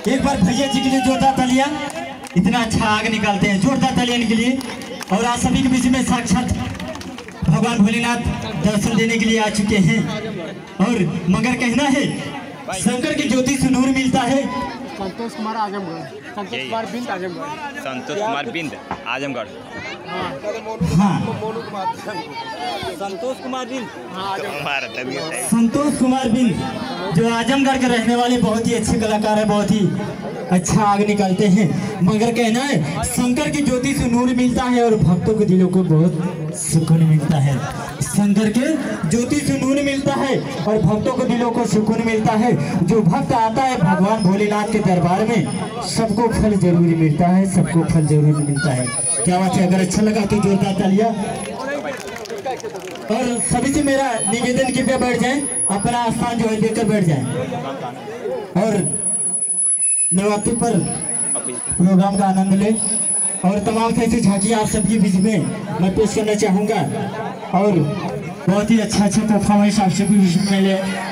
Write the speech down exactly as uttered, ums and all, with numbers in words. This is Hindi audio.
एक बार भैया जी के लिए जोरदार तालियां। इतना अच्छा आग निकालते हैं, जोरदार तालियां इनके लिए। और आज सभी के बीच में साक्षात भगवान भोलेनाथ दर्शन देने के लिए आ चुके हैं। और मगर कहना है शंकर की ज्योति से नूर मिलता है। संतोष कुमार आजमगढ़, संतोष कुमार बिंद आजमगढ़, संतोष कुमार बिंद आजमगढ़। हाँ संतोष कुमार बिंद, संतोष कुमार बिंद जो आजमगढ़ के रहने वाले बहुत ही अच्छे कलाकार है, बहुत ही अच्छा आग निकालते हैं। मगर कहना है शंकर की ज्योति से नूर मिलता है और भक्तों के दिलों को बहुत सुकून मिलता है। शंकर के ज्योति से नूर मिलता है और भक्तों के दिलों को सुकून मिलता है। जो भक्त आता है भगवान भोलेनाथ के दरबार में सबको फल जरूरी मिलता है, सबको फल जरूरी मिलता है। क्या बात है? अगर अच्छा लगा तो जोरदार तालियां। और सभी से मेरा निवेदन कृपया बैठ जाएं, अपना स्थान जो है लेकर बैठ जाएं और नवरात्रि पर प्रोग्राम का आनंद लें। और तमाम ऐसी झांकी आप सबके बीच में मैं पेश करना चाहूँगा और बहुत ही अच्छा अच्छा परफॉर्मेंस आप सबके बीच में ले